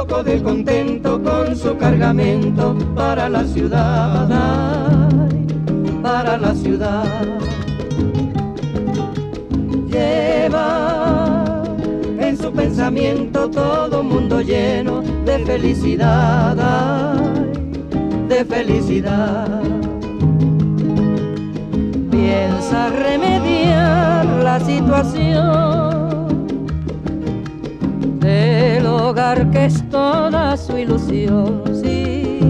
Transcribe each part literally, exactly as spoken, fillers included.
poco de contento con su cargamento para la ciudad, ay, para la ciudad. Lleva en su pensamiento todo mundo lleno de felicidad, ay, de felicidad. Piensa remediar la situación del hogar que es toda su ilusión, sí.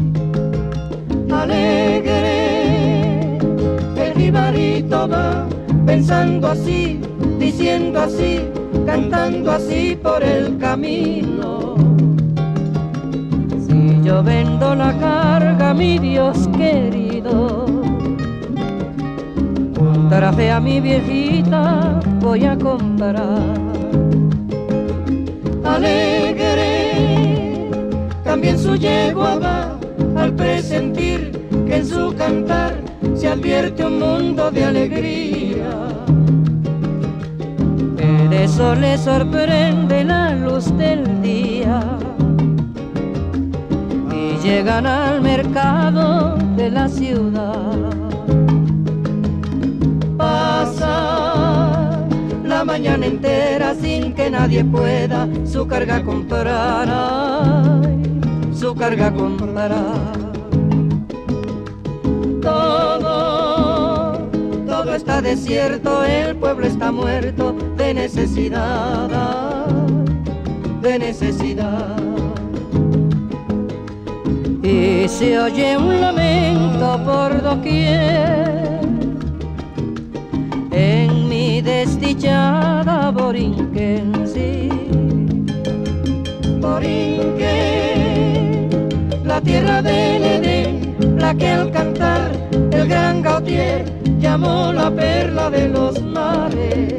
Alegre el jibarito va, pensando así, diciendo así, cantando así por el camino. Si yo vendo la carga, mi Dios querido, un traje a mi viejita voy a comprar. Alegre también su yegua va, al presentir que en su cantar se advierte un mundo de alegría. Por eso le sorprende la luz del día y llegan al mercado de la ciudad. Pasa la mañana entera sin que nadie pueda su carga comprar, ay, su carga comprar. Todo, todo está desierto, el pueblo está muerto de necesidad, ay, de necesidad. Y se oye un lamento por doquier en mi desdichada Borinquen, sí. Borinquen, la tierra del Edén, la que al cantar el gran Gautier llamó la perla de los mares.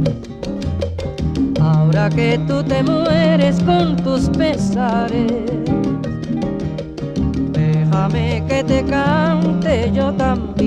Ahora que tú te mueres con tus pesares, déjame que te cante yo también.